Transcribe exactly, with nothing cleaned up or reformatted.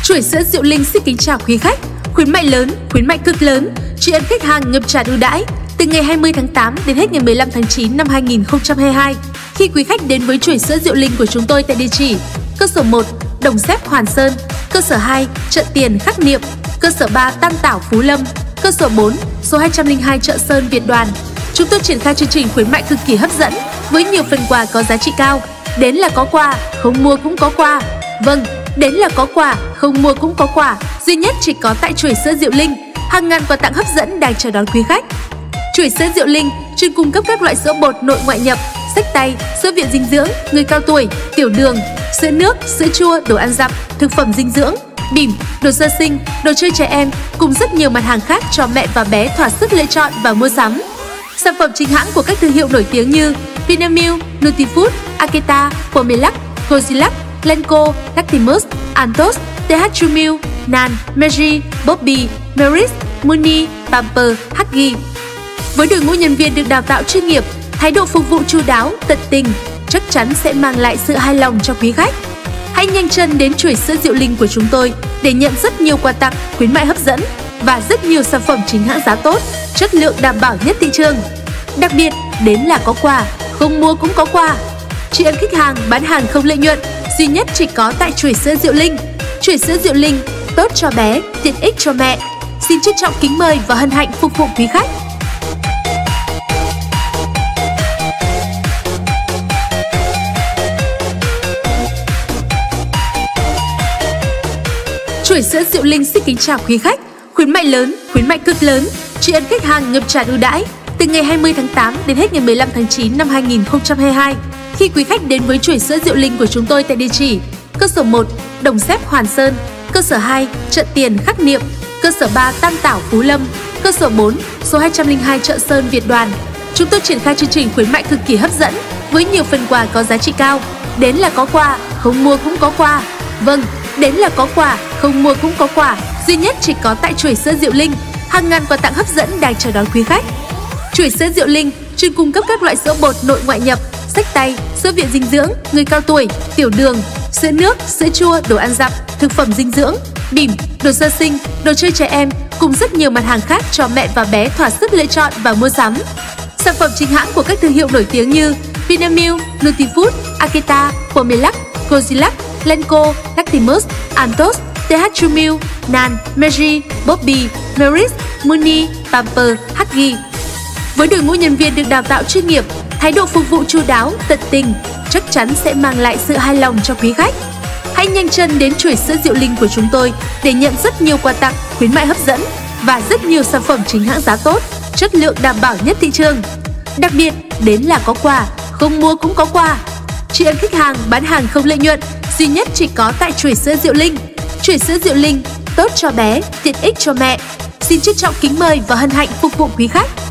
Chuỗi sữa Diệu Linh xin kính chào quý khách. Khuyến mại lớn, khuyến mại cực lớn, tri ân khách hàng ngập tràn ưu đãi từ ngày hai mươi tháng tám đến hết ngày mười lăm tháng chín năm hai nghìn không trăm hai mươi hai. Khi quý khách đến với chuỗi sữa Diệu Linh của chúng tôi tại địa chỉ cơ sở một Đồng Xép Hoàn Sơn, cơ sở hai Chợ Tiền Khắc Niệm, cơ sở ba Tam Tảo Phú Lâm, cơ sở bốn số hai trăm lẻ hai Chợ Sơn Việt Đoàn, chúng tôi triển khai chương trình khuyến mại cực kỳ hấp dẫn với nhiều phần quà có giá trị cao. Đến là có quà, không mua cũng có quà. Vâng, đến là có quà, không mua cũng có quà. Duy nhất chỉ có tại chuỗi sữa Diệu Linh. Hàng ngàn quà tặng hấp dẫn đang chờ đón quý khách. Chuỗi sữa Diệu Linh chuyên cung cấp các loại sữa bột nội ngoại nhập, xách tay, sữa viện dinh dưỡng, người cao tuổi, tiểu đường, sữa nước, sữa chua, đồ ăn dặm, thực phẩm dinh dưỡng, bỉm, đồ sơ sinh, đồ chơi trẻ em cùng rất nhiều mặt hàng khác cho mẹ và bé thỏa sức lựa chọn và mua sắm. Sản phẩm chính hãng của các thương hiệu nổi tiếng như Vinamilk, Nutifood, Aketa, Pomelac, Gozilac, Lenco, Lactimus, Antos, tê hát hai Milk, Nan, Meiji, Bobbi, Meris, Muni, Pamper, Huggies. Với đội ngũ nhân viên được đào tạo chuyên nghiệp, thái độ phục vụ chu đáo, tận tình, chắc chắn sẽ mang lại sự hài lòng cho quý khách. Hãy nhanh chân đến chuỗi sữa Diệu Linh của chúng tôi để nhận rất nhiều quà tặng, khuyến mại hấp dẫn và rất nhiều sản phẩm chính hãng giá tốt, chất lượng đảm bảo nhất thị trường. Đặc biệt, đến là có quà, không mua cũng có quà. Tri ân khách hàng bán hàng không lợi nhuận, duy nhất chỉ có tại chuỗi sữa Diệu Linh. Chuỗi sữa Diệu Linh, tốt cho bé, tiện ích cho mẹ. Xin trân trọng kính mời và hân hạnh phục vụ quý khách. Chuỗi sữa Diệu Linh xin kính chào quý khách. Khuyến mại lớn, khuyến mại cực lớn, tri ân khách hàng ngập tràn ưu đãi từ ngày hai mươi tháng tám đến hết ngày mười lăm tháng chín năm hai nghìn không trăm hai mươi hai. Khi quý khách đến với chuỗi sữa Diệu Linh của chúng tôi tại địa chỉ cơ sở một Đồng Xép Hoàn Sơn, cơ sở hai Chợ Tiền Khắc Niệm, cơ sở ba Tam Tảo Phú Lâm, cơ sở bốn số hai trăm lẻ hai Chợ Sơn Việt Đoàn, chúng tôi triển khai chương trình khuyến mại cực kỳ hấp dẫn với nhiều phần quà có giá trị cao. Đến là có quà, không mua cũng có quà. Vâng, đến là có quà, không mua cũng có quà. Duy nhất chỉ có tại chuỗi sữa Diệu Linh. Hàng ngàn quà tặng hấp dẫn đang chờ đón quý khách. Chuỗi sữa Diệu Linh chuyên cung cấp các loại sữa bột nội ngoại nhập, xách tay, sữa viện dinh dưỡng, người cao tuổi, tiểu đường, sữa nước, sữa chua, đồ ăn dặm, thực phẩm dinh dưỡng, bỉm, đồ sơ sinh, đồ chơi trẻ em cùng rất nhiều mặt hàng khác cho mẹ và bé thỏa sức lựa chọn và mua sắm. Sản phẩm chính hãng của các thương hiệu nổi tiếng như Vinamilk, Nutifood, Aketa, Pomelac, Gozilac, Lenco, Lactimus, Antos, tê hát hai Milk, Nan, Meiji, Bobbi, Meris, Muni, Pamper, Huggies. Với đội ngũ nhân viên được đào tạo chuyên nghiệp, thái độ phục vụ chu đáo, tận tình, chắc chắn sẽ mang lại sự hài lòng cho quý khách. Hãy nhanh chân đến chuỗi sữa Diệu Linh của chúng tôi để nhận rất nhiều quà tặng, khuyến mại hấp dẫn và rất nhiều sản phẩm chính hãng giá tốt, chất lượng đảm bảo nhất thị trường. Đặc biệt, đến là có quà, không mua cũng có quà. Tri ân khách hàng bán hàng không lợi nhuận, duy nhất chỉ có tại chuỗi sữa Diệu Linh. Chuỗi sữa Diệu Linh, tốt cho bé, tiện ích cho mẹ. Xin trân trọng kính mời và hân hạnh phục vụ quý khách.